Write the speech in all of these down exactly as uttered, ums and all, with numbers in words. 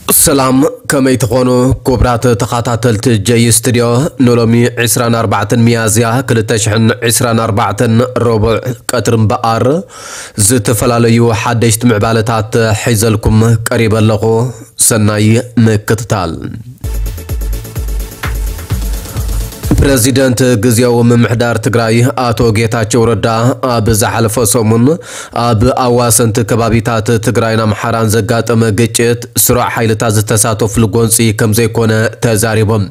سلام كما يتخونو كبرات تخاطاتلت جي ستوديو نولومي عسران أربعة ميازيا كلتشحن عسران أربعة ربع كترم بقار زتفلاليو حدشت معبالتات حيزلكم قريبا لغو سناي مكتتال بريزيدنت غزياو ممحدار تግራይ አቶ ጌታቸው ረዳ አብ ዘሐለፈ ሰሙን አብ አዋሰንት ከባቢታት ትግራይና መሐራን ዘጋጠመ ግጭት ስሩዕ ኃይልታት ዝተሳተፉ ልጎንፂ ከም ዘይኮነ ተዛሪቦም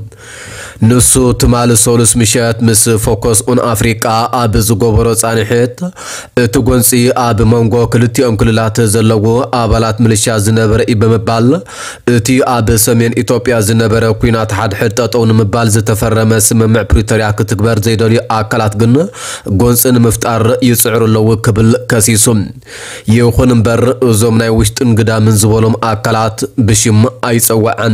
ንሱ ትማል ሶሉስ ምሸት ምስ ፎከስ ኦን አፍሪካ አብ ዝጎበሮ ጻንሕት እቲ ጎንፂ አብ መንጎ ክልቲኦም ክልላት ዘለዎ አባላት ሚሊሻ ዝነበረ ይበመባል እቲ አብ ሰሜን ኢትዮጵያ ዝነበረ ኩናት ሓድሕድ ጠጠው ንምባል ዝተፈረመ ስምምዕ بريتوريا كتكبر زيدولي أكلات جن جونسن مفتار يسعر اللو كبل كسيسم يوخن بر زمنا وشتن قدا من زولم أكلات بشم أيسوعن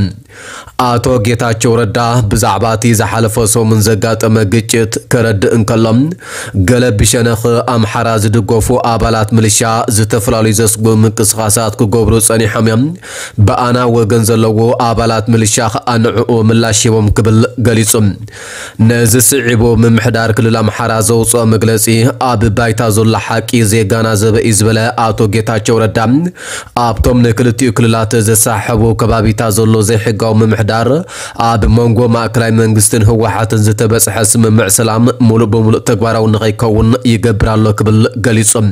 آتو ጌታቸው ረዳ بزعباتي زحلف من زقات مجيت كرد انكلم قلب بشنخ أم حراز دقوفو آبالات ملشا زتفلالي زسقو من قصخاسات كقبرو صاني حميم بأنا وغنزلو آبالات ملشا أنعو ملاشي ومكبل قليسم نز سعبو من محدار كل الأمحراز وصو مجلسي آب بايتا زول حاكي زي غانا زب إزبلا آتو ጌታቸው ረዳ آبتم نكلتي كللات زساحبو كبابيتا زولو زي حقاو من محدار آب منغو ماكلاي منغستن هو حاتن زتبس حسم مع سلام مولو بمولو تقبارو نغيكون يقبرالو كبل قليسم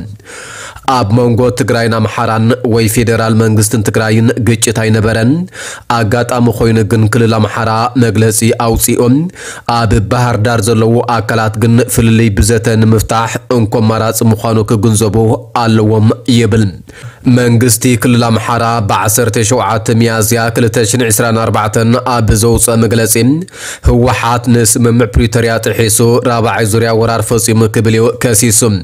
آب منغو تقراينا محاران وي فيدرال منغستن تقراين قيتشت هاي نبرن آقات آمو خوين قن كل محارا مجلسي أوسيون آب بحر دار زلو آكالات قن فللي بزتن مفتاح انكم مراس مخانو كقنزبو آلوهم يبل منغستي كل محارا بعسر تشوعات ميازيا كل تشن عسران أربعة آب زوص مجلسي هو حات نس من بريتوريا تحيسو رابع زوريا ورار فصي مكبليو كاسيسم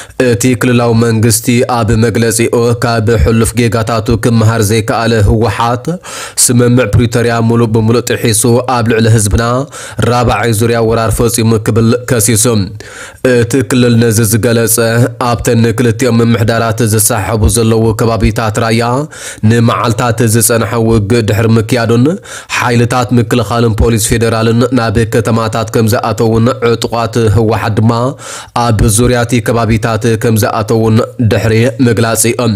تي كل لو منغستي آب مجلسي او كاب حلف جيغاتاتو كم هارزي كاله هو حات سممع بريتوريا مولو بمولو تحيسو آب لعله هزبنا رابع زوريا ورار فصي مكبل كاسيسم تكل النزز جلس آب تنكلت يوم محدارات زساحبو زلو كبابيتات رايا نمعالتات زسنحوق دحر مكيادون حايلتات مكل خالن بوليس فيدرالن نابي كتماتات كم زاتون عطقات هو حد ما آب زورياتي كبابيتات كم زاتون دحري مقلاسي ام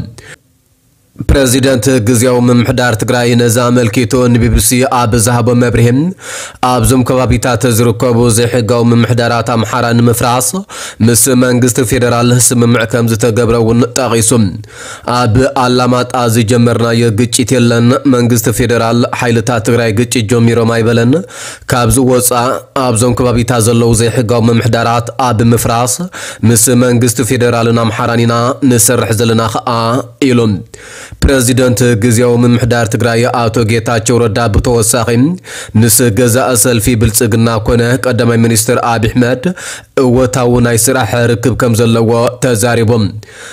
بريزيدنت غزياو ممحدار تግራይ نزامل كيتو نبيبسي آب زهبو مبرهم آب زم كبابيتات زركبو زي حقاو ممحدارات امحاران مفراس مس منغست فيدرال سممع كم زتقبرون تاغيسم آب علامات آزي جمرنا يغجيت يلن منغست فيدرال حيلتات تግራይ ግጭት ጀሚሮ ማይበለን ካብዝ ወፃ آب زم كبابيتات زلو زي حقاو ممحدارات آب مفراس مس منغست فيدرالنا امحارانينا نسرح زلنا خا إيلون بريزيدنت غزياو ممحدار تግራይ አቶ ጌታቸው ረዳ በተወሳኺም ንስ ገዛእ ሰልፊ ብልጽግና ኮነ ቀዳማይ ሚኒስትር አብይ አሕመድ እወታው ናይ ስራሕ ርክብ ከም ዘለዎ ተዛሪቦም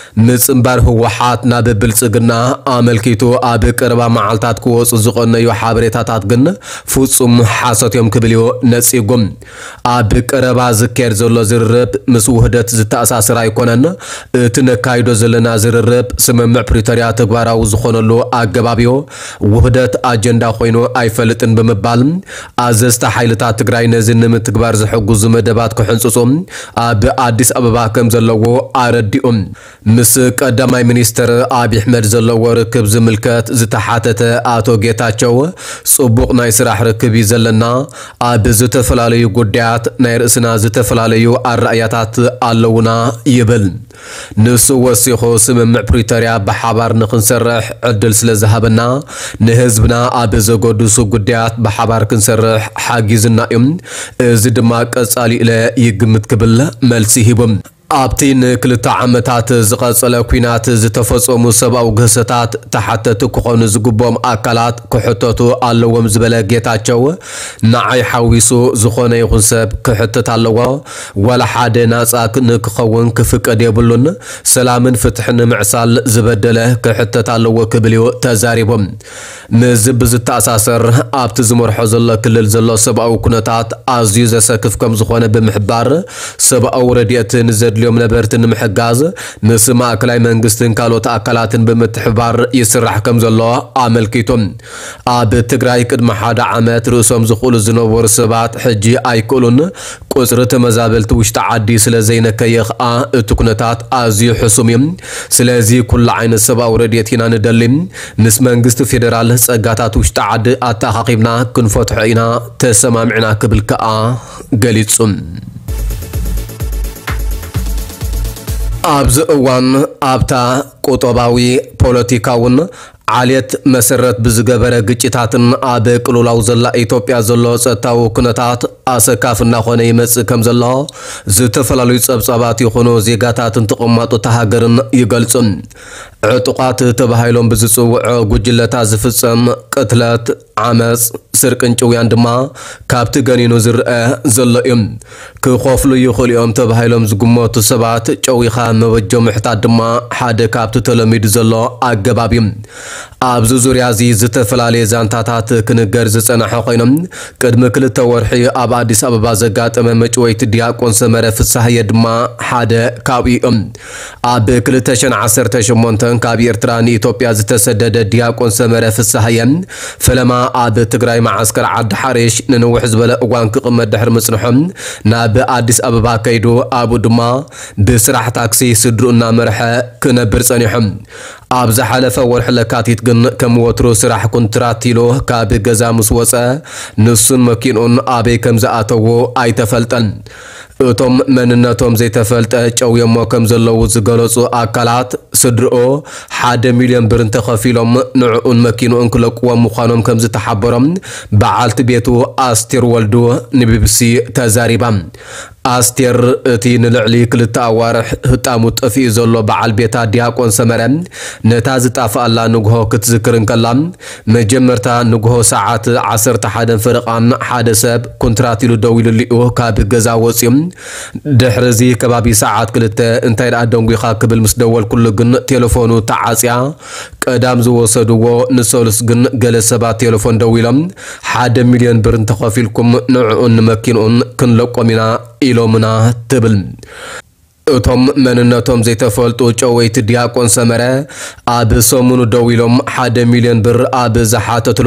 ምጽምባር ህወሓት ናብ ብልጽግና አመልኪቱ አብ ቀረባ መዓልታት ክወጽ ዝቆነዩ ሓበሬታታት ግን ፍጹም ሓሰትዮም ክብልዮ ነጽጎም አብ ቀረባ ዝከር ዘሎ ዝርርብ ምስ ውህደት ዝተኣሳሰራ ይኮነን እትነካይዶ ዘለና ዝርርብ ስምምዕ ፕሪቶሪያ ተግባራው ዝኾነሉ አገባቢዮ ውህደት አጀንዳ ኮይኑ አይፈልጥን በመባል አዘዝታ ኃይልታት ትግራይ ነዝን ምትግባር ዝሕጉዝ መደባት ከሕንጽጾም አብ አዲስ አበባ ከም ዘለዎ አረዲኦም ምስ ቀዳማይ ሚኒስትር አብይ አሕመድ ዘለዎ ርክብ ዝምልከት ዝተሓተተ አቶ ጌታቸው ጽቡቕ ናይ ስራሕ ርክብ ይዘለና አብ ዝተፈላልዩ ጉዳያት ናይ ርእስና ዝተፈላልዩ አራእያታት ኣለውና ይብል ንሱ ወሲኹ ስምምዕ ፕሪቶሪያ በሓባር ንኽንሰርሕ ዕድል ስለዝሃበና ንህዝብና አብ ዘጎድሱ ጉዳያት በሓባር ክንሰርሕ ሓጊዝና እዮም እዚ ድማ ቀጻሊ ኢለ ይግምት ክብል መልሲ ሂቦም ኣብቲን ክልተ ዓመታት ዝቐጸለ ኩናት ዝተፈጸሙ ሰብኣዊ ግህሰታት ተሓተቱ ክኾኑ ዝግቦም ኣካላት ክሕተቱ ኣለዎም ዝበለ ጌታቸው ንዓይ ሓዊሱ ዝኾነ ይኹን ሰብ ክሕተት ኣለዎ ወላ ሓደ ናጻ ንክኸውን ክፍቀድ የብሉን ሰላምን ፍትሕን ምዕሳል ዝበደለ ክሕተት ኣለዎ ክብልዮ ተዛሪቦም ምዝብ ዝተኣሳሰር ኣብቲ ዝመርሖ ዘሎ ክልል ዘሎ ሰብኣዊ ኩነታት ኣዝዩ ዘሰክፍ ከም ዝኾነ ብምሕባር ሰብኣዊ ረድኤትን ዘድልዮ ዘድልዮም ነበርትን ምሕጋዝ ምስ ማእከላይ መንግስትን ካልኦት ኣካላትን ብምትሕባር ይስራሕ ከም ዘሎ ኣመልኪቶም ኣብ ትግራይ ቅድሚ ሓደ ዓመት ርእሶም ዝኽእሉ ዝነበሩ ሰባት ሕጂ ኣይክእሉን ቁጽሪ ተመዛበልቲ ውሽጢ ዓዲ ስለ ዘይነከየ ኸኣ እቲ ኩነታት ኣዝዩ ሕሱም እዩ ስለዚ ኩሉ ዓይነት ሰብኣዊ ረድኤት ኢና ንደሊ ምስ መንግስቲ ፌደራል ጸጋታት ውሽጢ ዓዲ ኣተኻኺብና ክንፈትሖ ኢና ተሰማሚዕና ክብል ከኣ ገሊጹ ኣብዚ እዋን ኣብታ ቁጠባዊ ፖለቲካውን ዓልየት መሰረት ብዝገበረ ግጭታትን ኣብ ቅልውላው ዘላ ኢትዮጵያ ዘሎ ጸጥታዊ ኩነታት ኣሰካፍና ኾነ ይመጽእ ከም ዘሎ ዝተፈላለዩ ጸብጻባት ይኹኑ ዜጋታትን ተቐማጡ ተሃገርን ይገልጹ ዕጡቃት ተባሂሎም ብዝጽውዑ ጉጅለታት ዝፍጸም ቅትለት ዓመጽ ስርቅን ጭውያን ድማ ካብቲ ገኒኑ ዝርአ ዘሎ እዩ ክኸፍሉ ይኽእሉ እዮም ተባሂሎም ዝግመቱ ሰባት ጨዊኻ መበጆ ምሕታት ድማ ሓደ ካብቲ ተለሚዱ ዘሎ ኣገባብ እዩ ኣብዚ ዙርያ እዚ ዝተፈላለየ ዛንታታት ክንገር ዝጸንሐ ኮይኖም ቅድሚ ክልተ ወርሒ ኣብ ኣዲስ ኣበባ ዘጋጠመ መጭወይቲ ዲያቆን ሰመረ ፍሳህየ ድማ ሓደ ካብኡ እዮም ኣብ ክልተ ሸሕን ዓሰርተ ሸሞንተ ካብ ኤርትራ ንኢትዮጵያ ዝተሰደደ ዲያቆን ሰመረ ፍሳህየ ፈለማ ኣብ ትግራይ ማዓስከር ዓዲ ሓሬሽ ንንውሕ ዝበለ እዋን ክቕመጥ ድሕሪ ምጽንሖም ናብ ኣዲስ ኣበባ ከይዱ ኣብኡ ድማ ብስራሕ ታክሲ ስድሩ እናመርሐ ክነብር ጸኒሖም ኣብ ዝሓለፈ ወርሒ ለካቲት ግን ከም ወትሮ ስራሕ ኮንትራት ኢሉ ካብ ገዛ ምስ ወፀ ንሱን መኪኑን ኣበይ ከም ዝኣተዎ ኣይተፈልጠን እቶም መንነቶም ዘይተፈልጠ ጨውየሞ ከም ዘለዉ ዝገለጹ ኣካላት ስድርኦ ሓደ ሚልዮን ብር ተኸፊሎም ንዕኡን መኪኑን ክለቅዎም ምዃኖም ከም ዝተሓበሮም በዓልቲ ቤቱ ኣስቴር ወልዱ ንቢቢሲ ተዛሪባ ኣስቴር እቲ ንልዕሊ ክልተ ኣዋርሕ ህጣሙ ጠፊኡ ዘሎ በዓል ቤታ ዲያቆን ሰመረ ነታ ዝጣፍኣላ ንግሆ ክትዝክርን ከላ መጀመርታ ንግሆ ሰዓት ዓሰርተ ሓደ ፍርቓን ሓደ ሰብ ኮንትራት ኢሉ ደው ኢሉልኡ ካብ ገዛ ወፂኦም ድሕሪዚ ከባቢ ሰዓት ክልተ እንታይ ደኣ ደንጉኻ ክብል ምስ ደወል ኩሉ ግን ቴሌፎኑ ተዓጽያ ቀዳም ዝወሰድዎ ንሰሉስ ግን ገለ ሰባት ቴሌፎን ደው ኢሎም ሓደ ሚልዮን ብር ተኸፊልኩም ንዕኡን መኪኑን ክንለቆም ኢና ኢሎምና ትብል እቶም መንነቶም ዘይተፈልጡ ጨወይቲ ዲያቆን ሰመረ ኣብ ሰሙኑ ደው ኢሎም ሓደ ሚልዮን ብር ኣብ ዝሓተትሎ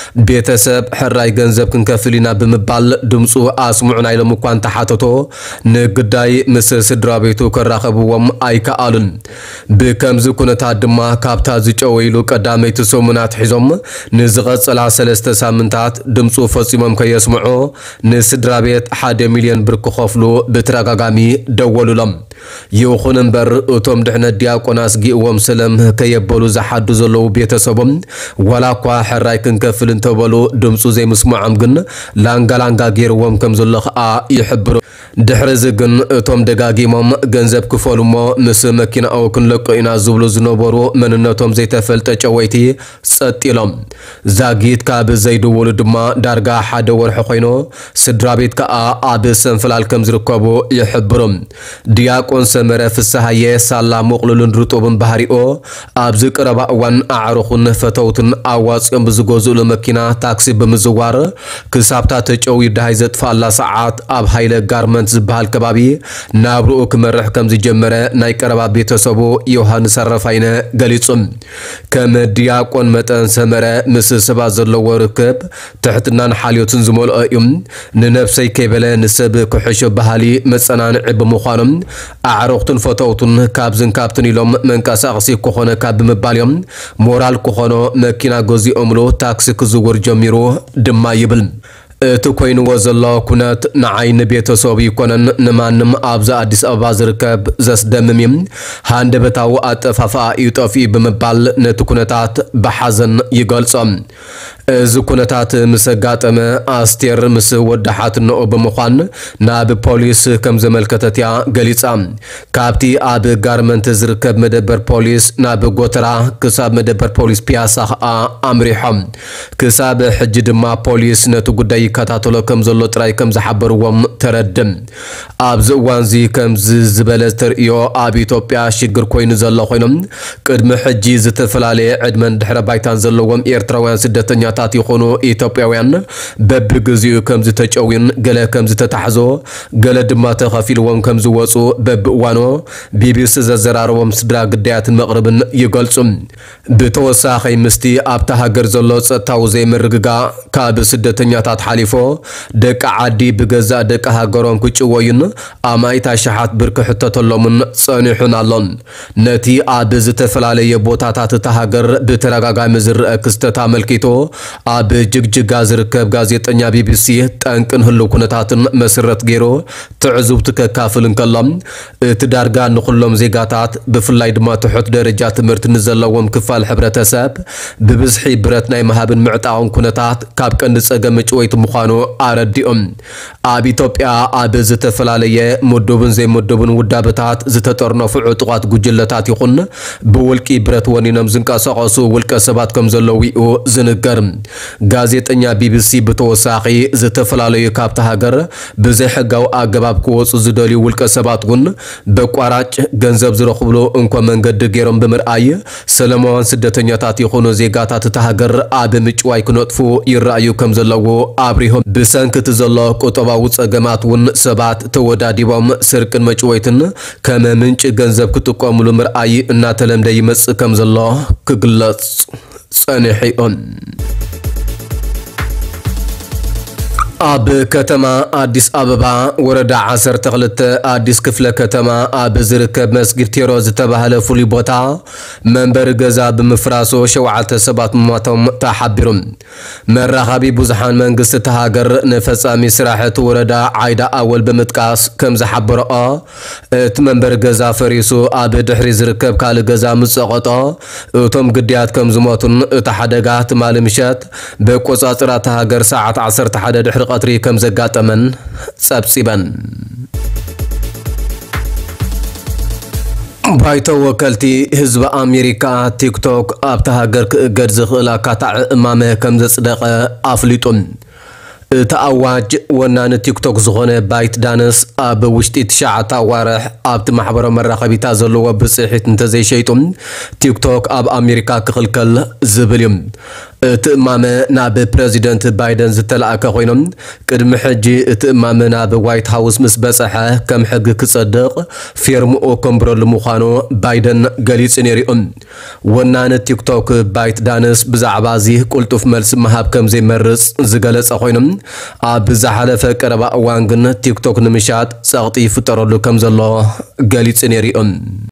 ቤተሰብ ሕራይ ገንዘብ ክንከፍል ኢና ብምባል ድምፁ ኣስሙዑና ኢሎም እኳ እንተሓተቶ ንግዳይ ምስ ስድራ ቤቱ ከራኸብዎም ኣይከኣሉን ብከምዚ ኩነታት ድማ ካብታ ዝጨወይሉ ቀዳመይቲ ሰሙናት ሒዞም ንዝቐጸላ ሰለስተ ሳምንታት ድምፁ ፈጺሞም ከየስምዑ ንስድራ ቤት ሓደ ሚልዮን ብር ክኸፍሉ ብተረጋጋሚ ደወሉሎም ይኹን እምበር እቶም ድሕነት ዲያቆናት ጊእዎም ሰለም ከየበሉ ዝሓዱ ዘለዉ ቤተሰቦም ወላ እኳ ሕራይ ክንከፍል እንተበሉ ድምፁ ዘይምስማዖም ግን ላንጋላንጋ ገይርዎም ከም ዘሎ ኸኣ ይሕብሩ ድሕሪዚ ግን እቶም ደጋጊሞም ገንዘብ ክፈሉሞ ምስ መኪናኡ ክንለቆ ኢና ዝብሉ ዝነበሩ መንነቶም ዘይተፈልጠ ጨወይቲ ጸጥ ኢሎም ዛጊት ካብ ዘይድውሉ ድማ ዳርጋ ሓደ ወርሒ ኮይኑ ስድራ ቤት ከኣ ኣብ ሰንፍላል ከም ዝርከቡ ይሕብሩ ዲያቆን ሰመረ ፍሳህየ ሳላ ሙቕሉልን ርጡብን ባህሪኦ ኣብዚ ቀረባ እዋን ኣዕሩኹን ፈተውትን ኣዋጽኦም ብዝገዝኡሉ መኪና ታክሲ ብምዝዋር ክሳብታ ተጨዊ ዳሃይ ዘጥፋላ ሰዓት ኣብ ሃይለ ጋርመንት ዝበሃል ከባቢ ናብርኡ ክመርሕ ከም ዝጀመረ ናይ ቀረባ ቤተሰቡ ዮሃንስ አረፋይነ ገሊጹ ከም ዲያቆን መጠን ሰመረ ምስ ሰባት ዘለዎ ርክብ ትሕትናን ሓልዮትን ዝመልኦ እዩ ንነፍሰይ ከይበለ ንሰብ ክሕሾ ባህሊ መጸናንዒ ብምዃኖም ኣዕሩኽትን ፈተውትን ካብዝን ካብትን ኢሎም መንቀሳቕሲ ክኾነ ካብ ብምባል እዮም ሞራል ክኾኖ መኪና ገዚኦምሉ ታክሲ ክዝውር ጀሚሩ ድማ ይብል እቲ ኮይንዎ ዘሎ ኩነት ንዓይኒ ቤተሰብ ይኮነን ንማንም ኣብዛ ኣዲስ ኣበባ ዝርከብ ዘስደምም እዩ ሃንደበታዊ ኣጠፋፍኣ ይጠፍኢ ብምባል ነቲ ኩነታት ብሓዘን ይገልጾም እዚ ኩነታት ምስ ኣጋጠመ ኣስቴር ምስ ወዳሓት ንኦ ብምዃን ናብ ፖሊስ ከም ዘመልከተት እያ ገሊጻ ካብቲ ኣብ ጋርመንት ዝርከብ መደበር ፖሊስ ናብ ጎተራ ክሳብ መደበር ፖሊስ ፒያሳ ኸኣ ኣምሪሖም ክሳብ ሕጂ ድማ ፖሊስ ነቲ ጉዳይ ይከታተሎ ከም ዘሎ ጥራይ ከም ዝሓበርዎም ተረድም ኣብዚ እዋን እዚ ከም ዝበለ ተርእዮ ኣብ ኢትዮጵያ ሽግር ኮይኑ ዘሎ ኮይኖም ቅድሚ ሕጂ ዝተፈላለየ ዕድመን ድሕረ ባይታን ዘለዎም ኤርትራውያን ስደተኛታት ስደተኛታት ይኾኑ ኢትዮጵያውያን በብግዚኡ ከም ዝተጨውን ገለ ከም ዝተታሕዞ ገለ ድማ ተኸፊልዎም ከም ዝወፁ በብእዋኑ ቢቢሲ ዘዘራረቦም ስድራ ግዳያትን መቕረብን ይገልጹ ብተወሳኺ ምስቲ ኣብታ ሃገር ዘሎ ጸጥታዊ ዘይምርግጋ ካብ ስደተኛታት ሓሊፎ ደቂ ዓዲ ብገዛእ ደቂ ሃገሮም ክጭወዩን ኣማይታ ሸሓት ብርኪ ሕተተሎምን ጸኒሑን ኣሎን ነቲ ኣብ ዝተፈላለየ ቦታታት እታ ሃገር ብተረጋጋሚ ዝርአ ክስተት ኣመልኪቶ ኣብ ጅግጅጋ ዝርከብ ጋዜጠኛ ቢቢሲ ጠንቅን ህሉ ኩነታትን መሰረት ገይሩ ትዕዙብቲ ከካፍልን ከሎም እቲ ዳርጋ ንኹሎም ዜጋታት ብፍላይ ድማ ትሑት ደረጃ ትምህርቲ ንዘለዎም ክፋል ሕብረተሰብ ብብዝሒ ብረት ናይ መሃብን ምዕጣውን ኩነታት ካብ ቀንዲ ጸገም መጭወይቲ ምዃኑ ኣረዲኦም ኣብ ኢትዮጵያ ኣብ ዝተፈላለየ ምድቡን ዘይምድቡን ውዳበታት ዝተጠርነፉ ዕጡቓት ጉጅለታት ይኹን ብውልቂ ብረት ወኒኖም ዝንቀሳቐሱ ውልቀ ሰባት ከም ዘለዉ እዩ ዝንገር ጋዜጠኛ ቢቢሲ ብተወሳኺ ዝተፈላለዩ ካብታ ሃገር ብዘይሕጋዊ ኣገባብ ክወፁ ዝደልዩ ውልቀ ሰባት እውን በቋራጭ ገንዘብ ዝረኽብሉ እንኳ መንገዲ ገይሮም ብምርኣይ ሰለማውያን ስደተኛታት ይኹኑ ዜጋታት እታ ሃገር ኣብ ምጭዋይ ክነጥፉ ይረኣዩ ከም ዘለዉ ኣብሪሆም ብሰንኪ እቲ ዘሎ ቁጠባዊ ጸገማት እውን ሰባት ተወዳዲቦም ስርቅን መጭወይትን ከም ምንጭ ገንዘብ ክጥቀሙሉ ምርኣይ እናተለምደ ይመጽእ ከም ዘሎ ክግለጽ ጸኒሖም ኣብ ከተማ አዲስ አበባ ወረዳ ዓሰርተ ክልተ አዲስ ክፍለ ከተማ ኣብ ዝርከብ መስጊድ ቴሮ ዝተባሃለ ፍሉይ ቦታ መንበሪ ገዛ ብምፍራሱ ሸውዓተ ሰባት ሞቶም ተሓቢሩ መራኸቢ ብዙሓን መንግስቲ ተሃገር ንፈጻሚ ስራሕቲ ወረዳ ዓይዳ ኣወል ብምጥቃስ ከም ዝሓበረኦ እቲ መንበሪ ገዛ ፈሪሱ ኣብ ድሕሪ ዝርከብ ካልእ ገዛ ምጸቐጦ እቶም ግድያት ከም ዝሞቱን እቲ ሓደጋ ትማሊ ምሸት ብቆጻጽራ ተሃገር ሰዓት ዓሰርተ ሓደ ድሕሪ قطري كم زقاتمن صبصبن بايتو وكالتي حزب أمريكا تيكتوك أبتهاجر كجرز خلا كتع أمامه كم زصدق أفليتون تأواج ونان تيكتوك زغونه بايت دانس أب وشتي تشعتا وارح أبت محبر مرة خبيتا زلوا بصحيت انتزي شيتم تيكتوك أب أمريكا كخلكل زبليم تأمامه ناب بريزيدنت بايدن زتلعك خوينم كدم حجي تأمامه ناب وايت هاوس مسبسحة كم حق كصدق فيرم او كمبرو المخانو بايدن قليس نيريون ونان تيكتوك بايت دانس بزعبازي قلتو في ملس مهاب كم زي مرس زقلس خوينم ኣብ ዝሓለፈ ቀረባ እዋን ግን ቲክቶክ ንምሻጥ ጸቕጢ ፍጠረሉ ከም ዘሎ ገሊጽ ነይሮም